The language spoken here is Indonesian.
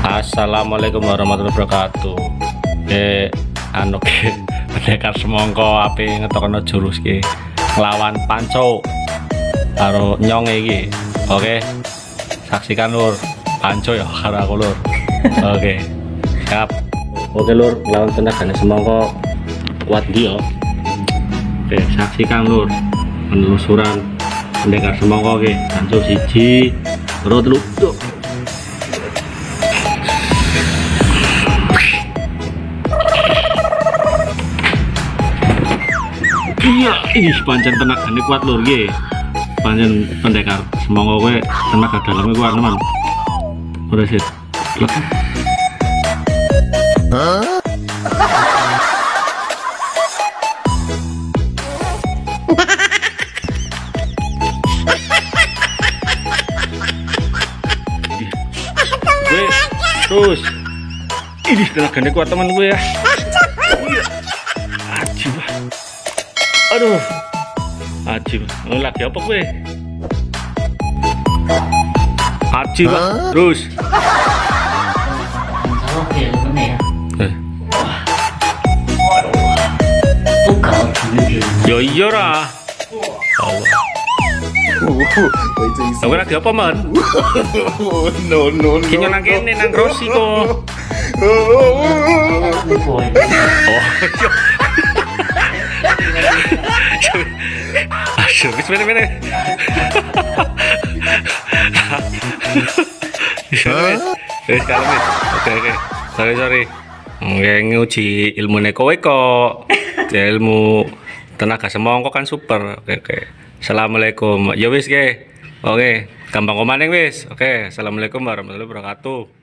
Assalamualaikum warahmatullahi wabarakatuh. Pendekar semongko api ngetokno jurus ki nglawan Panco karo Nyonge iki. Oke. Saksikan Lur. Panco ya karo aku Lur. Oke. Siap. Oke Lur, nglawan pendekar semongko kuat dia. Oke, saksikan Lur penelusuran pendekar semongko ki. Panco siji, loro telu. Iya, ih pancen tenagane kuat lur nggih. Pancen pendekar semongko kowe tenaga dalamnya kuat teman. Udah sih. Terus ini tenagane kuat teman gue ya. Ajib. Aduh. Ajib. Lagi apa gue? Ajib. Terus. Yo iya ra. Aku lagi apa man? No. Kini nang kene nang Rossi kok. Oh, asyik, mana? Oke. Sorry. Nguji ilmu kowe kok. Ilmu tenaga semongko kan super. Oke. Assalamualaikum. Ya wis ke. Oke, gampang komaning wis. Oke, assalamualaikum warahmatullahi wabarakatuh.